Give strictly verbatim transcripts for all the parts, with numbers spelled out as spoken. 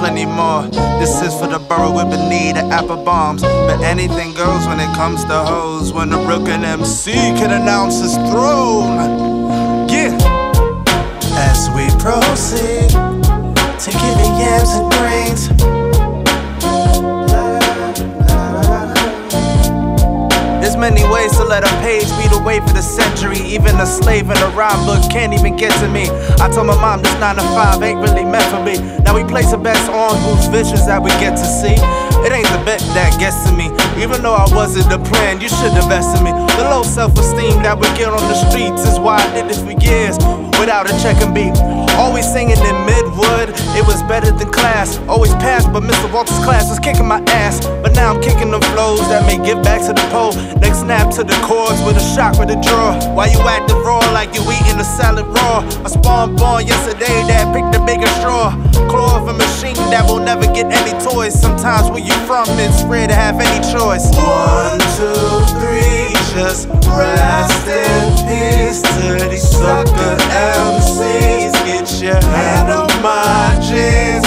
plenty more. This is for the borough with the need of apple bombs. But anything goes when it comes to hoes. When the Brooklyn M C can announce his throne. Yeah. As we proceed to giving yams and brains, there's many ways to let a page be the way for the century. Even a slave in a rhyme book can't even get to me. I told my mom this nine to five ain't really meant for me. Now we place a bets on whose visions that we get to see. It ain't the bet that gets to me. Even though I wasn't the plan, you should invest in me. The low self-esteem that we get on the streets is why I did this for years without a check and beat. Always singing in Midwood, it was better than class. Always passed, but Mister Walter's class was kicking my ass. But now I'm kicking the flows that may get back to the pole. Next snap to the chords with a shock with a draw. Why you acting raw like you eating a salad raw? I spawned born yesterday that picked the bigger straw. Claw of a machine that will never get any toys. Sometimes where you from, it's rare to have any choice. One, two, three, just rest in peace to these sucker M Cs. Get your hand on my jeans.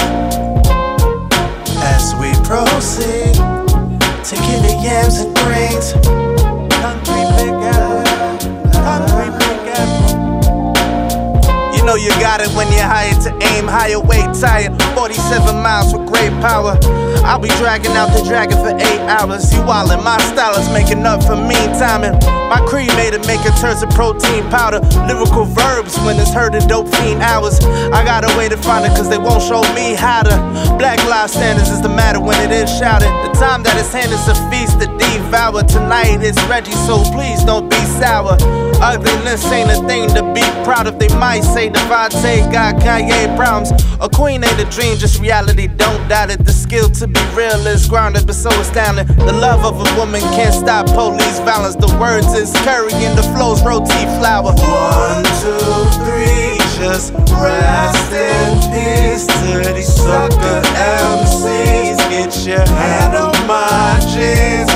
As we proceed to give it yams and brains. Country big apple, country big apple. You know you got it when you're hired to aim higher, weight tired. forty-seven miles with great power. I'll be dragging out the dragon for eight hours. You wildin', my style is making up for mean timing. My cremated making turns to protein powder. Lyrical verbs when it's heard in dope fiend hours. I got a way to find it cause they won't show me how to. Black life standards is the matter when it is shouted. The time that it's hand is a feast to devour. Tonight it's Reggie, so please don't be sour. Ugliness ain't a thing to be proud of. They might say Devontae got Kanye problems. A queen ain't a dream, just reality, don't doubt it. The skill to be real is grounded but so astounding. The love of a woman can't stop police violence. The words is curry and the flows roti flour. One, two, three, just rest in peace to these sucker M Cs. Get your hand on my jeans.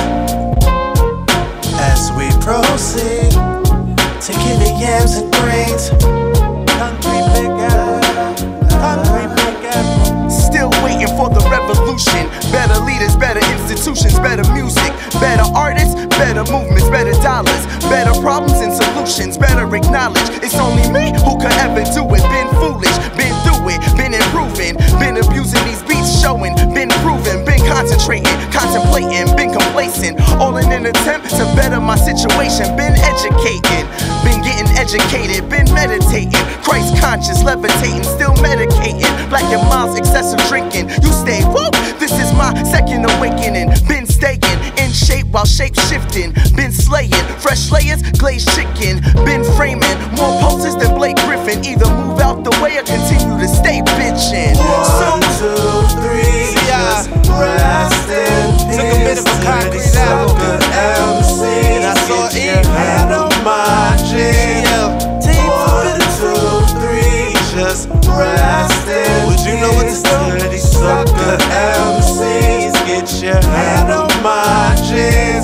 As we proceed to give it yams and brains. Country big apple, country big apple. Still waiting for the revolution. Better leaders, better institutions, better music, better artists, better movements, better dollars, better problems and solutions, better acknowledge it's only me who could ever do it. Been foolish, been through it, been improving, been abusing these beats, showing, been proving, been concentrating, contemplating, been complacent, all in an attempt to better my situation. Been educating, been getting educated, been meditating, Christ conscious, levitating, still medicating, black and miles, excessive drinking. You stay woke, this is my second awakening. Been staying in shape while shape shifting, been slaying fresh layers, glazed chicken, been framing more poses than Blake Griffin. Either move out the way or continue to stay bitchin'. One, two, three, just rest in peace. Took a bit of a concrete album, M C, and I saw it. Hand on my jeans. One, two, three, just rest in Would you know what to do? These sucker M Cs. Get your hand on my jeans.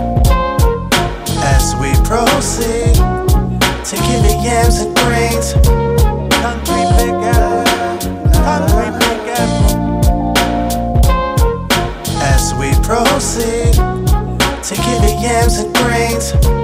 As we proceed to give it yams and brains. Country big apple, country big apple. As we proceed to give it yams and brains.